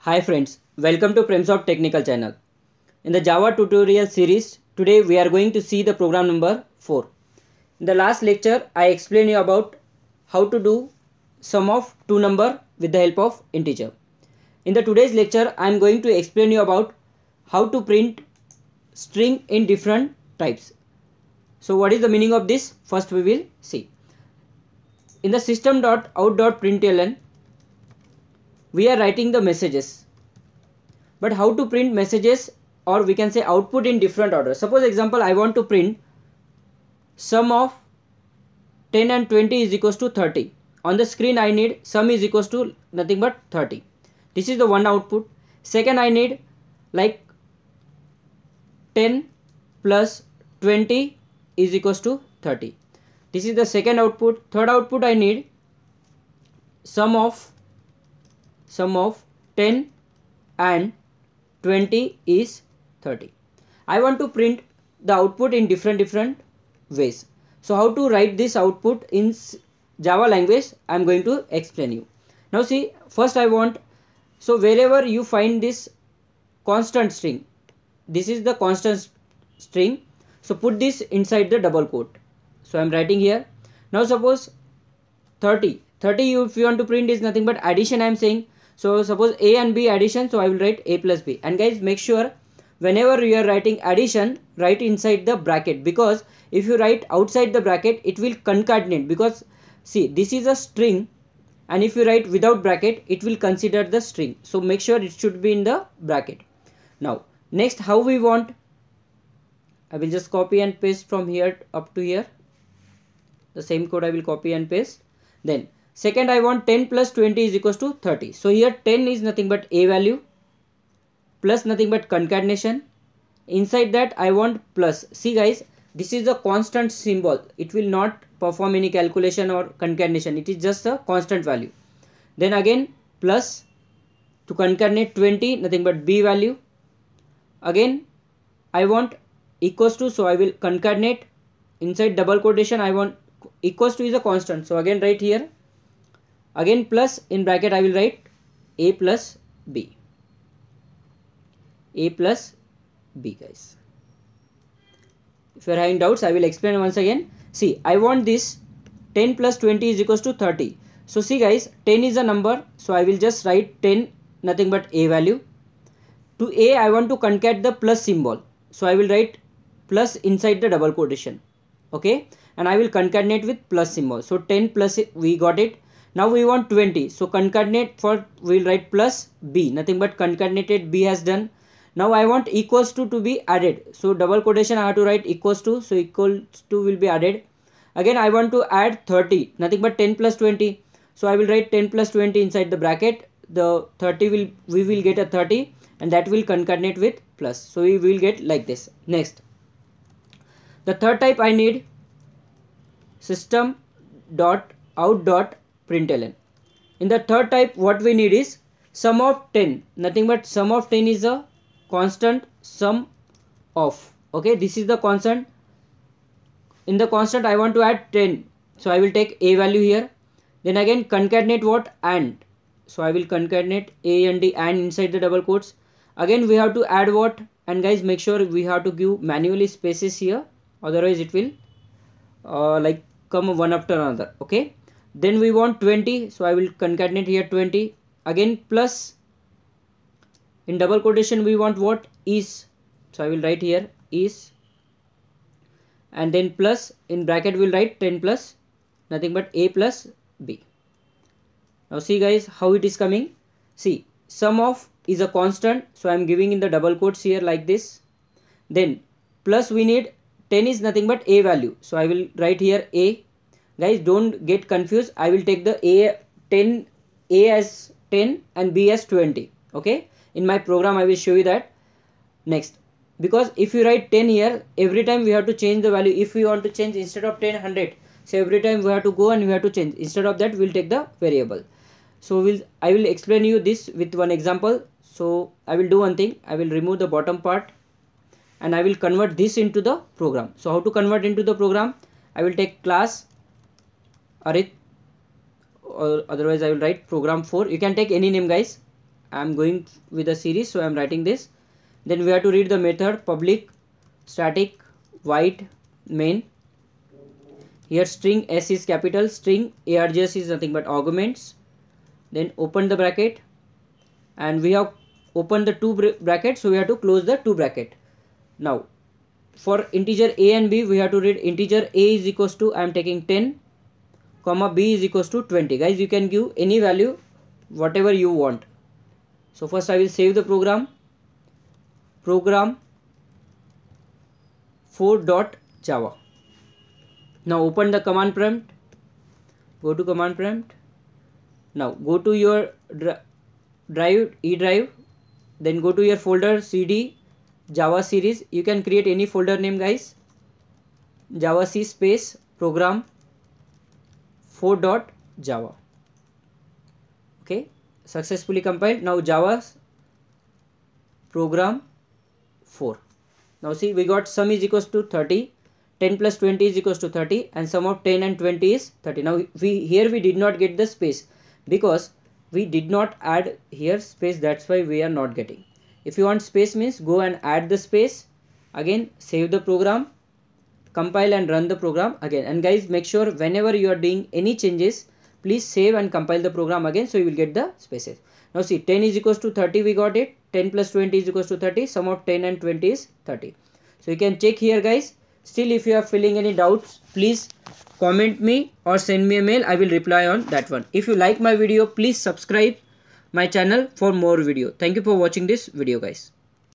Hi friends, welcome to Premsoft Technical Channel. In the Java tutorial series, today we are going to see the program number 4. In the last lecture, I explained you about how to do sum of two number with the help of integer. In the today's lecture, I am going to explain you about how to print string in different types. So what is the meaning of this? First we will see. In the system.out.println, we are writing the messages, but how to print messages, or we can say output, in different order. Suppose example, I want to print sum of 10 and 20 is equals to 30. On the screen I need sum is equals to nothing but 30. This is the one output. Second, I need like 10 plus 20 is equals to 30. This is the second output. Third output, I need sum of 10 and 20 is 30. I want to print the output in different ways. So how to write this output in Java language, I am going to explain you. Now see, first I want, so wherever you find this constant string, this is the constant string, so put this inside the double quote. So I am writing here. Now suppose 30 if you want to print is nothing but addition I am saying. So suppose A and B addition, so I will write A plus B. And guys, make sure whenever you are writing addition, write inside the bracket, because if you write outside the bracket, it will concatenate, because see, this is a string, and if you write without bracket, it will consider the string. So make sure it should be in the bracket. Now next, how we want, I will just copy and paste from here up to here. The same code I will copy and paste. Then second, I want 10 plus 20 is equals to 30. So here 10 is nothing but a value plus nothing but concatenation. Inside that I want plus. See guys, this is a constant symbol. It will not perform any calculation or concatenation. It is just a constant value. Then again plus to concatenate 20, nothing but b value. Again I want equals to, so I will concatenate inside double quotation. I want equals to is a constant, so again write here. Again plus in bracket I will write a plus b. A plus b guys. If you are having doubts, I will explain once again. See, I want this 10 plus 20 is equals to 30. So see guys, 10 is a number, so I will just write 10 nothing but a value. To a I want to concat the plus symbol, so I will write plus inside the double quotation. Okay, and I will concatenate with plus symbol. So 10 plus, we got it. Now we want 20, so concatenate for, we will write plus b, nothing but concatenated b has done. Now I want equals to be added, so double quotation I have to write equals to, so equals to will be added. Again I want to add 30, nothing but 10 plus 20, so I will write 10 plus 20 inside the bracket. The 30 will, we will get a 30, and that will concatenate with plus, so we will get like this. Next, the third type I need system.out.println. In the third type, what we need is sum of 10, nothing but sum of 10 is a constant sum of. Okay, this is the constant. In the constant I want to add 10, so I will take a value here. Then again concatenate what? And. So I will concatenate a and d and inside the double quotes. Again we have to add what? And guys, make sure we have to give manually spaces here, otherwise it will like come one after another. Okay, then we want 20, so I will concatenate here 20. Again plus in double quotation we want what? Is, so I will write here is, and then plus in bracket we will write 10 plus nothing but a plus b. Now see guys how it is coming. See, sum of is a constant, so I am giving in the double quotes here like this. Then plus we need 10 is nothing but a value, so I will write here a. Guys, don't get confused. I will take the a 10, a as 10 and b as 20. Okay, in my program I will show you that. Next, because if you write 10 here, every time we have to change the value. If we want to change instead of 10 100, so every time we have to go and we have to change. Instead of that we will take the variable. So I will explain you this with one example. So I will do one thing. I will remove the bottom part and I will convert this into the program. So how to convert into the program? I will take class arith, or otherwise I will write program 4. You can take any name guys. I am going with a series, so I am writing this. Then we have to read the method public static void main. Here string s is capital, string args is nothing but arguments. Then open the bracket, and we have opened the two brackets, so we have to close the two bracket. Now for integer a and b, we have to read integer a is equals to, I am taking 10 comma b is equals to 20. Guys, you can give any value whatever you want. So first I will save the program 4.java. Now open the command prompt, go to command prompt. Now go to your drive, E drive, then go to your folder cd java series. You can create any folder name, guys. Java C space program 4.java. Okay, successfully compiled. Now Java's program 4. Now see, we got sum is equals to 30, 10 plus 20 is equals to 30, and sum of 10 and 20 is 30. Now here we did not get the space because we did not add here space, that's why we are not getting. If you want space means go and add the space. Again save the program, compile and run the program again. And guys, make sure whenever you are doing any changes, please save and compile the program again, so you will get the spaces. Now see, 10 is equals to 30, we got it. 10 plus 20 is equals to 30. Sum of 10 and 20 is 30. So you can check here, guys. Still, if you are feeling any doubts, please comment me or send me a mail. I will reply on that one. If you like my video, please subscribe my channel for more video. Thank you for watching this video, guys.